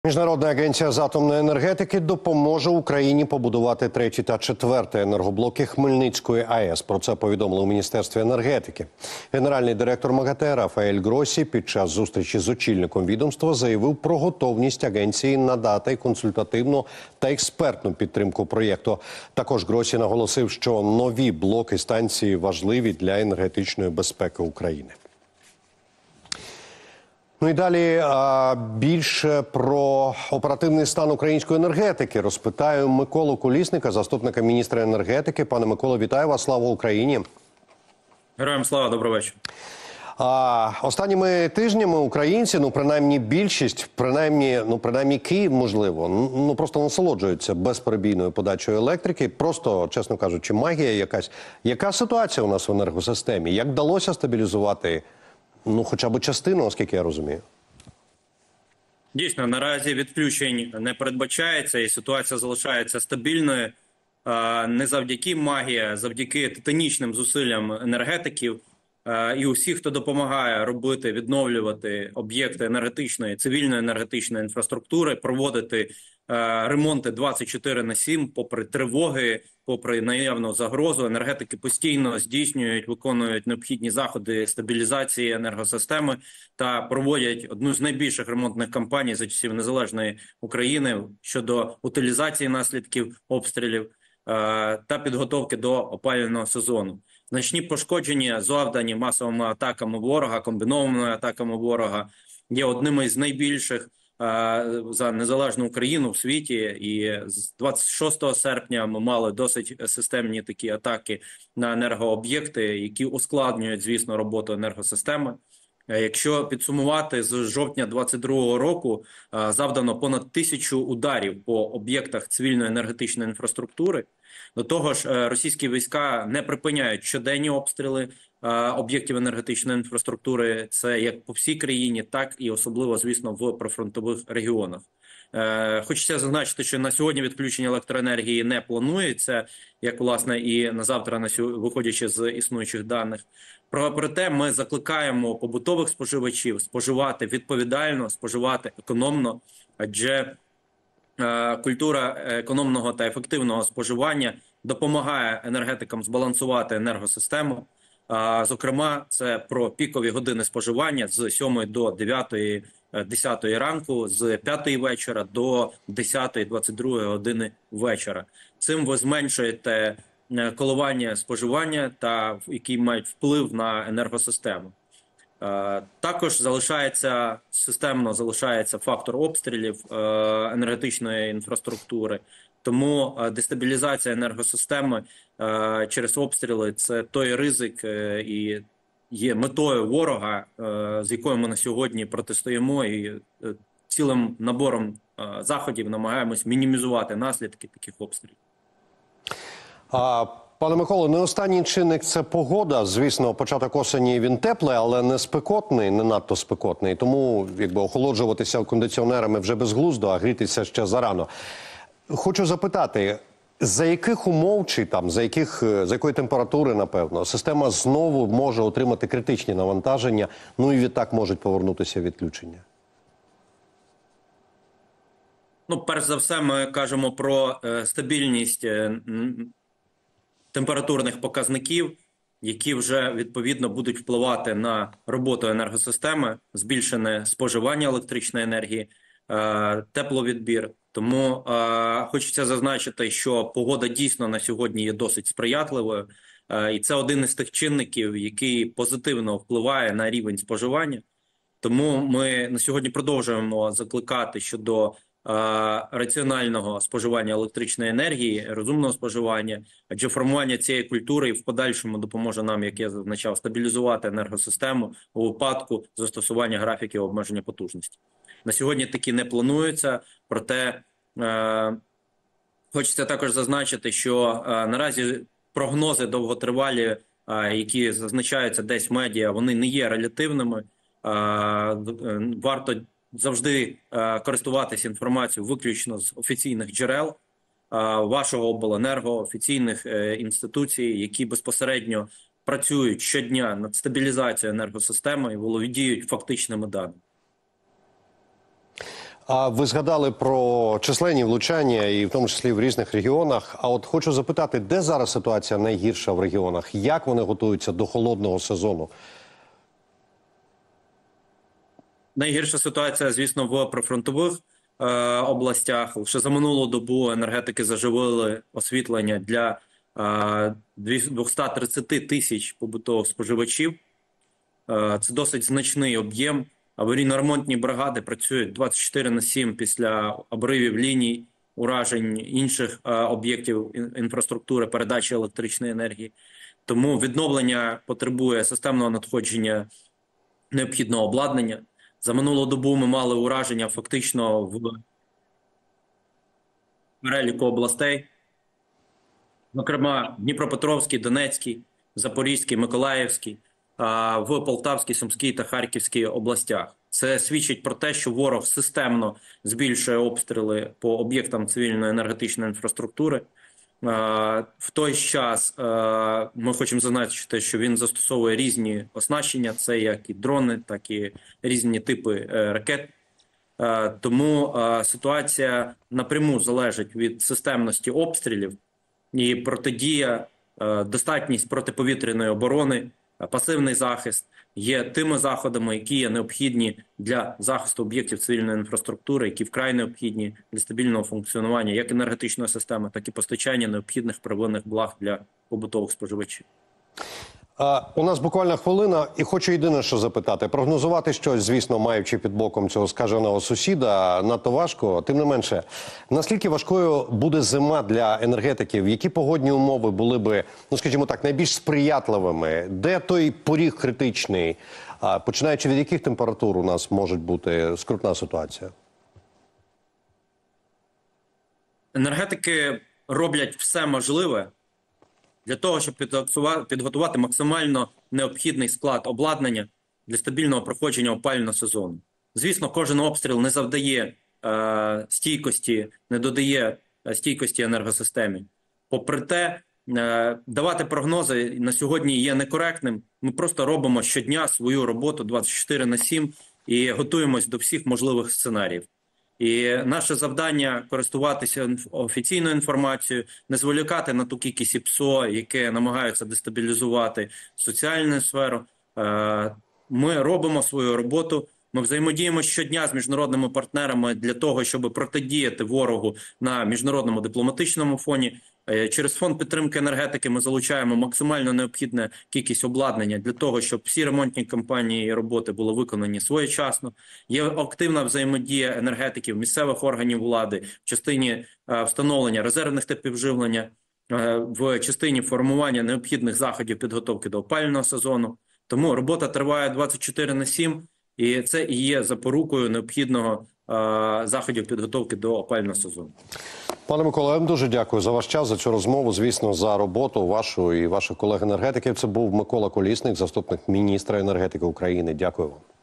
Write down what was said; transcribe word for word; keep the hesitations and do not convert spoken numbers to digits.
Міжнародна агенція з атомної енергетики допоможе Україні побудувати третій та четвертий енергоблоки Хмельницької АЕС. Про це повідомили у Міністерстві енергетики. Генеральний директор МАГАТЕ Рафаель Гроссі під час зустрічі з очільником відомства заявив про готовність агенції надати консультативну та експертну підтримку проєкту. Також Гроссі наголосив, що нові блоки станції важливі для енергетичної безпеки України. Ну і далі а, більше про оперативний стан української енергетики розпитаю Миколу Колісника, заступника міністра енергетики. Пане Миколо, вітаю вас, слава Україні. Героям слава, добрий вечір. А, останніми тижнями українці, ну принаймні більшість, принаймні, ну принаймні Київ, можливо, ну просто насолоджуються безперебійною подачею електрики. Просто, чесно кажучи, магія якась. Яка ситуація у нас в енергосистемі? Як вдалося стабілізувати, ну, хоча б частину, оскільки я розумію? Дійсно, наразі відключень не передбачається і ситуація залишається стабільною. Не завдяки магії, а завдяки титанічним зусиллям енергетиків і усіх, хто допомагає робити, відновлювати об'єкти енергетичної, цивільної енергетичної інфраструктури, проводити ремонти двадцять чотири на сім, попри тривоги, попри наявну загрозу. Енергетики постійно здійснюють, виконують необхідні заходи стабілізації енергосистеми та проводять одну з найбільших ремонтних кампаній за часів незалежної України щодо утилізації наслідків обстрілів та підготовки до опалювального сезону. Значні пошкодження, завдані масовими атаками ворога, комбінованими атаками ворога, є одними з найбільших за незалежну Україну в світі. І з двадцять шостого серпня ми мали досить системні такі атаки на енергооб'єкти, які ускладнюють, звісно, роботу енергосистеми. Якщо підсумувати, з жовтня двадцять другого року завдано понад тисячу ударів по об'єктах цивільної енергетичної інфраструктури. До того ж, російські війська не припиняють щоденні обстріли об'єктів енергетичної інфраструктури. Це як по всій країні, так і особливо, звісно, в прифронтових регіонах. Хочеться зазначити, що на сьогодні відключення електроенергії не планується, як, власне, і на завтра, виходячи з існуючих даних. Проте ми закликаємо побутових споживачів споживати відповідально, споживати економно, адже культура економного та ефективного споживання допомагає енергетикам збалансувати енергосистему. Зокрема, це про пікові години споживання з сьомої до дев'ятої, десятої ранку, з п'ятої вечора до десятої, двадцять другої години вечора. Цим ви зменшуєте коливання споживання, та які мають вплив на енергосистему. Також залишається системно залишається фактор обстрілів енергетичної інфраструктури. Тому дестабілізація енергосистеми через обстріли – це той ризик і є метою ворога, з якою ми на сьогодні протистоїмо, і цілим набором заходів намагаємось мінімізувати наслідки таких обстрілів. А, пане Миколо, не останній чинник – це погода. Звісно, початок осені він теплий, але не спекотний, не надто спекотний. Тому, якби, охолоджуватися кондиціонерами вже безглуздо, а грітися ще зарано. Хочу запитати, за яких умов чи там, за, яких, за якої температури, напевно, система знову може отримати критичні навантаження, ну і відтак можуть повернутися відключення? Ну, перш за все, ми кажемо про е, стабільність е, температурних показників, які вже, відповідно, будуть впливати на роботу енергосистеми, збільшене споживання електричної енергії, е, тепловідбір. Тому е, хочеться зазначити, що погода дійсно на сьогодні є досить сприятливою, е, і це один із тих чинників, який позитивно впливає на рівень споживання. Тому ми на сьогодні продовжуємо закликати щодо е, раціонального споживання електричної енергії, розумного споживання, адже формування цієї культури в подальшому допоможе нам, як я зазначав, стабілізувати енергосистему у випадку застосування графіків обмеження потужності. На сьогодні такі не плануються, проте е, хочеться також зазначити, що е, наразі прогнози довготривалі, е, які зазначаються десь в медіа, вони не є релятивними. Е, варто завжди е, користуватися інформацією виключно з офіційних джерел е, вашого обленерго, офіційних е, інституцій, які безпосередньо працюють щодня над стабілізацією енергосистеми і володіють фактичними даними. А ви згадали про численні влучання, і в тому числі в різних регіонах. А от хочу запитати, де зараз ситуація найгірша в регіонах? Як вони готуються до холодного сезону? Найгірша ситуація, звісно, в прифронтових е, областях. Лише за минулу добу енергетики заживили освітлення для е, двісті тридцять тисяч побутових споживачів. Е, це досить значний об'єм. Аварійно-ремонтні бригади працюють двадцять чотири на сім після обривів ліній, уражень інших е, об'єктів інфраструктури передачі електричної енергії. Тому відновлення потребує системного надходження необхідного обладнання. За минулу добу ми мали ураження фактично в переліку областей, зокрема Дніпропетровський, Донецький, Запорізький, Миколаївський, в Полтавській, Сумській та Харківській областях. Це свідчить про те, що ворог системно збільшує обстріли по об'єктам цивільної енергетичної інфраструктури. В той ж час ми хочемо зазначити, що він застосовує різні оснащення, це як і дрони, так і різні типи ракет. Тому ситуація напряму залежить від системності обстрілів і протидія, достатність протиповітряної оборони, пасивний захист є тими заходами, які є необхідні для захисту об'єктів цивільної інфраструктури, які вкрай необхідні для стабільного функціонування як енергетичної системи, так і постачання необхідних первинних благ для побутових споживачів. А, у нас буквально хвилина, і хочу єдине, що запитати. Прогнозувати щось, звісно, маючи під боком цього скаженого сусіда, надто важко. Тим не менше, наскільки важкою буде зима для енергетиків? Які погодні умови були би, ну скажімо так, найбільш сприятливими? Де той поріг критичний? А, починаючи від яких температур у нас може бути скрутна ситуація? Енергетики роблять все можливе для того, щоб підготувати максимально необхідний склад обладнання для стабільного проходження опалювального сезону. Звісно, кожен обстріл не завдає е, стійкості, не додає стійкості енергосистемі. Попри те, е, давати прогнози на сьогодні є некоректним. Ми просто робимо щодня свою роботу двадцять чотири на сім і готуємось до всіх можливих сценаріїв. І наше завдання – користуватися офіційною інформацією, не зволікати на ту кількість ІПСО, яке намагаються дестабілізувати соціальну сферу. Ми робимо свою роботу, ми взаємодіємо щодня з міжнародними партнерами для того, щоб протидіяти ворогу на міжнародному дипломатичному фоні. Через фонд підтримки енергетики ми залучаємо максимально необхідну кількість обладнання для того, щоб всі ремонтні кампанії і роботи були виконані своєчасно. Є активна взаємодія енергетиків, місцевих органів влади в частині встановлення резервних типів живлення, в частині формування необхідних заходів підготовки до опалювального сезону. Тому робота триває двадцять чотири на сім, і це і є запорукою необхідного заходів підготовки до опалювального сезону. Пане Микола, я вам дуже дякую за ваш час, за цю розмову, звісно, за роботу вашу і ваших колег-енергетиків. Це був Микола Колісник, заступник міністра енергетики України. Дякую вам.